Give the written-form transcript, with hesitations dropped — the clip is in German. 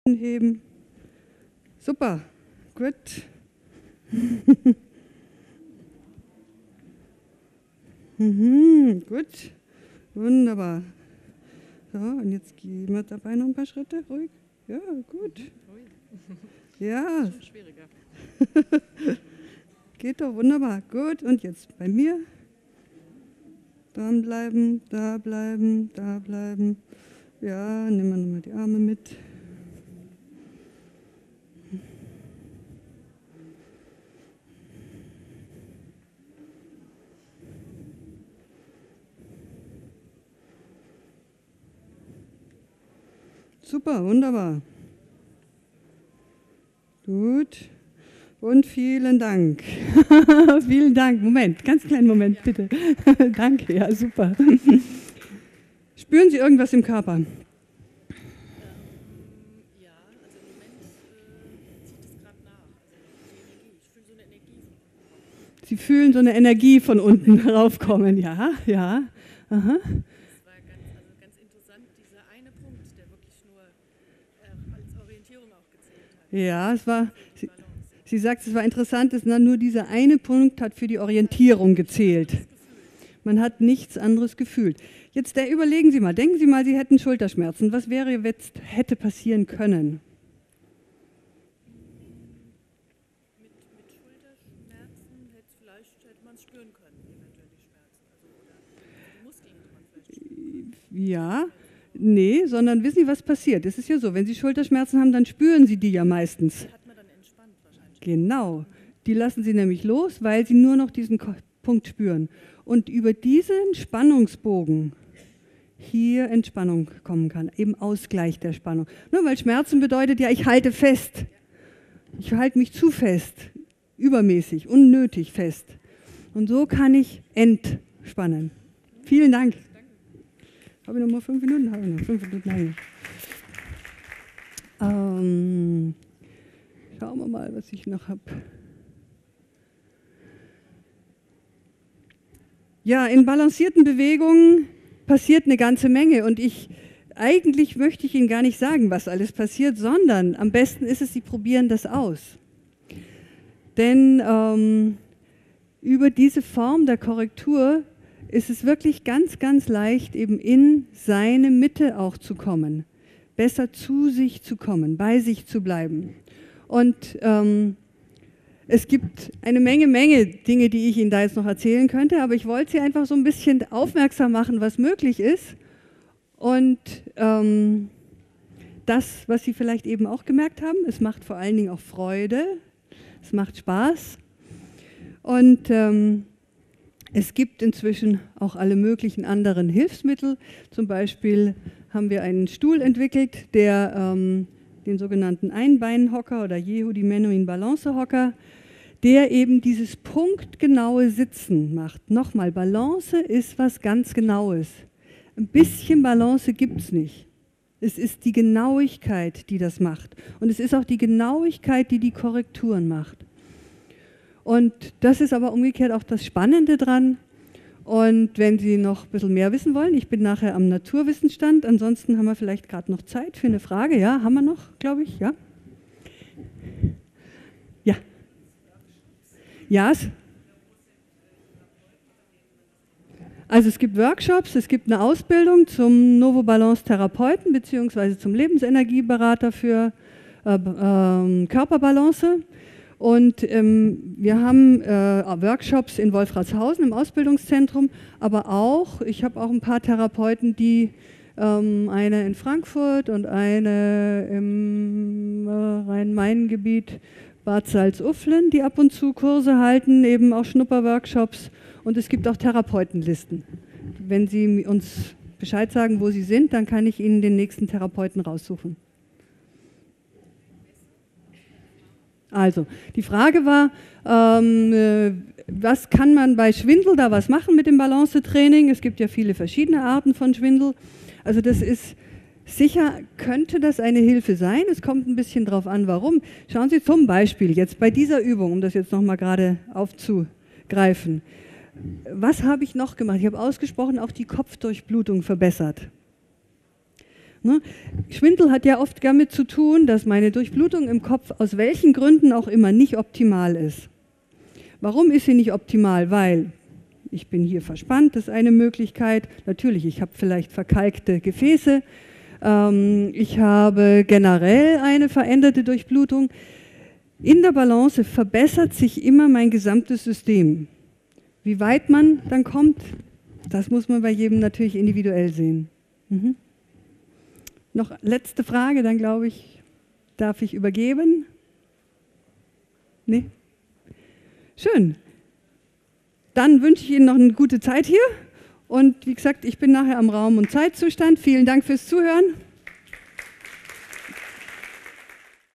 Heben. Super, gut. Gut, wunderbar. So, und jetzt gehen wir dabei noch ein paar Schritte, ruhig. Ja, gut. Ja. Schon schwieriger. Geht doch wunderbar. Gut, und jetzt bei mir. Dranbleiben, da bleiben, da bleiben. Ja, nehmen wir nochmal die Arme mit. Super, wunderbar. Gut. Und vielen Dank. Vielen Dank. Moment, ganz kleinen Moment, bitte. Danke, ja, super. Spüren Sie irgendwas im Körper? Ja, also im Moment zieht es gerade nach. Also die Energie. Ich fühle so eine Energie von unten. Sie fühlen so eine Energie von unten heraufkommen, ja, ja. Aha. Das war ganz interessant, dieser eine Punkt, der wirklich nur als Orientierung auch gezählt hat. Ja, es war, sie sagt, es war interessant, dass nur dieser eine Punkt hat für die Orientierung gezählt. Man hat nichts anderes gefühlt. Jetzt überlegen Sie mal, denken Sie mal, Sie hätten Schulterschmerzen. Was wäre jetzt, hätte passieren können? Mit Schulterschmerzen hätte man es spüren können, eventuell die Schmerzen. Oder die Muskeln hätte man vielleicht spüren können. Ja, nee, sondern wissen Sie, was passiert? Es ist ja so, wenn Sie Schulterschmerzen haben, dann spüren Sie die ja meistens. Die hat man dann entspannt wahrscheinlich. Genau, die lassen Sie nämlich los, weil Sie nur noch diesen Punkt spüren. Und über diesen Spannungsbogen hier Entspannung kommen kann, eben Ausgleich der Spannung. Nur weil Schmerzen bedeutet ja, ich halte fest. Ich halte mich zu fest, übermäßig, unnötig fest. Und so kann ich entspannen. Vielen Dank. Habe ich noch mal 5 Minuten? Habe ich noch 5 Minuten? Nein. Schauen wir mal, was ich noch habe. Ja, in balancierten Bewegungen passiert eine ganze Menge und eigentlich möchte ich Ihnen gar nicht sagen, was alles passiert, sondern am besten ist es, Sie probieren das aus. Denn über diese Form der Korrektur ist es wirklich ganz, ganz leicht, eben in seine Mitte auch zu kommen, besser zu sich zu kommen, bei sich zu bleiben. Und es gibt eine Menge Dinge, die ich Ihnen da jetzt noch erzählen könnte, aber ich wollte Sie einfach so ein bisschen aufmerksam machen, was möglich ist. Und das, was Sie vielleicht eben auch gemerkt haben, es macht vor allen Dingen auch Freude, es macht Spaß. Und es gibt inzwischen auch alle möglichen anderen Hilfsmittel. Zum Beispiel haben wir einen Stuhl entwickelt, der den sogenannten Einbeinhocker oder Yehudi Menuhin Balancehocker, der eben dieses punktgenaue Sitzen macht. Nochmal, Balance ist was ganz Genaues. Ein bisschen Balance gibt es nicht. Es ist die Genauigkeit, die das macht. Und es ist auch die Genauigkeit, die die Korrekturen macht. Und das ist aber umgekehrt auch das Spannende dran. Und wenn Sie noch ein bisschen mehr wissen wollen, ich bin nachher am Naturwissenstand, ansonsten haben wir vielleicht gerade noch Zeit für eine Frage. Ja, haben wir noch, glaube ich, ja? Ja. Ja. Also es gibt Workshops, es gibt eine Ausbildung zum Novobalance-Therapeuten bzw. zum Lebensenergieberater für Körperbalance. Und wir haben Workshops in Wolfratshausen im Ausbildungszentrum, aber auch, ich habe auch ein paar Therapeuten, die eine in Frankfurt und eine im Rhein-Main-Gebiet Bad Salzuflen, die ab und zu Kurse halten, eben auch Schnupperworkshops. Und es gibt auch Therapeutenlisten. Wenn Sie uns Bescheid sagen, wo Sie sind, dann kann ich Ihnen den nächsten Therapeuten raussuchen. Also, die Frage war, was kann man bei Schwindel da was machen mit dem Balancetraining? Es gibt ja viele verschiedene Arten von Schwindel. Also das ist sicher, könnte das eine Hilfe sein. Es kommt ein bisschen drauf an, warum. Schauen Sie zum Beispiel jetzt bei dieser Übung, um das jetzt nochmal gerade aufzugreifen. Was habe ich noch gemacht? Ich habe ausgesprochen auch die Kopfdurchblutung verbessert. Ne? Schwindel hat ja oft damit zu tun, dass meine Durchblutung im Kopf aus welchen Gründen auch immer nicht optimal ist. Warum ist sie nicht optimal? Weil ich bin hier verspannt, das ist eine Möglichkeit. Natürlich, ich habe vielleicht verkalkte Gefäße. Ich habe generell eine veränderte Durchblutung. In der Balance verbessert sich immer mein gesamtes System. Wie weit man dann kommt, das muss man bei jedem natürlich individuell sehen. Noch letzte Frage, dann glaube ich, darf ich übergeben? Nee? Schön. Dann wünsche ich Ihnen noch eine gute Zeit hier. Und wie gesagt, ich bin nachher am Raum- und Zeitzustand. Vielen Dank fürs Zuhören.